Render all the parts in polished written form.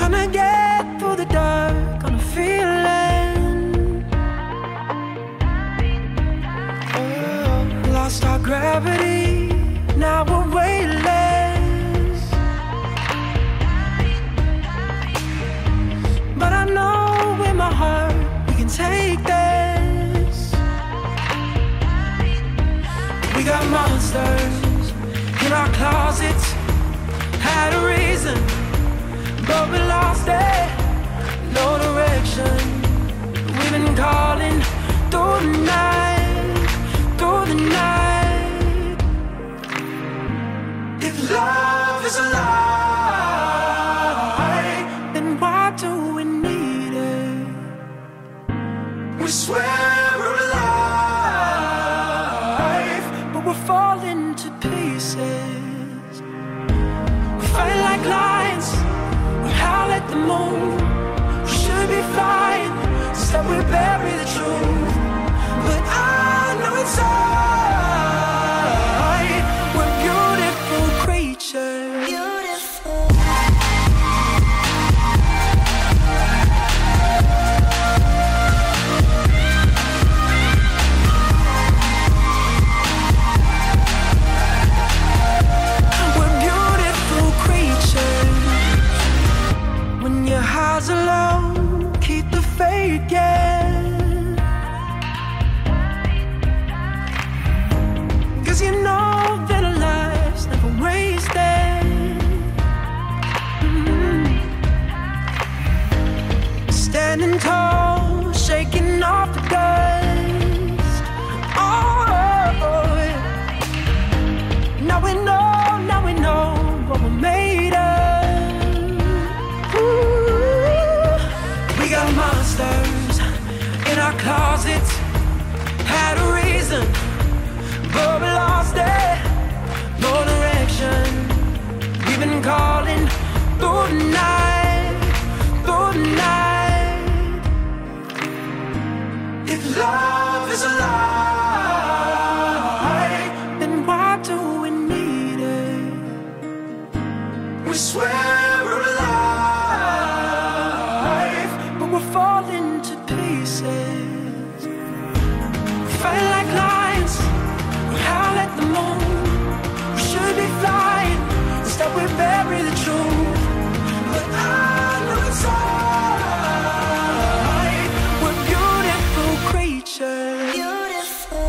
trying to get through the dark on a feeling. Oh, lost our gravity, now we're weightless. But I know in my heart we can take this. We got monsters in our closets, had a reason, but we lost it. No direction. We've been calling through the night, through the night. If love is a lie, then why do we need it? We swear we're alive, but we're falling to pieces. We fight like lions, we howl at the moon. We should be flying, instead we bury the truth. But I know inside we're beautiful creatures. Beautiful. We're beautiful creatures. When your highs are low, keep the faith, yeah. 'Cause you know that our lives never wasted. Standing tall, shaking off the dust. Oh, yeah. Now we know what we're made of. Ooh. We got monsters in our closets, had a reason, but we lost it. No direction. We've been calling through the night, through the night. If love is a lie, then why do we need it? We swear we're alive, but we're falling to pieces. We fight like lions, we howl at the moon. We should be flying, instead we bury the truth. But I know inside we're beautiful creatures. Beautiful.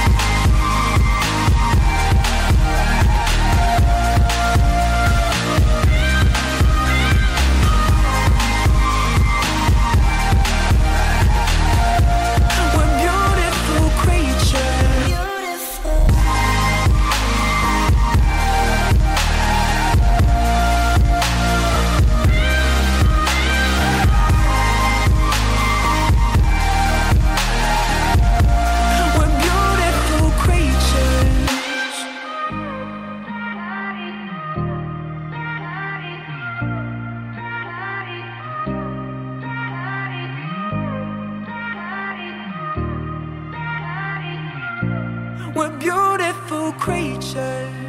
We're beautiful creatures. Beautiful. We're beautiful creatures. We're beautiful creatures.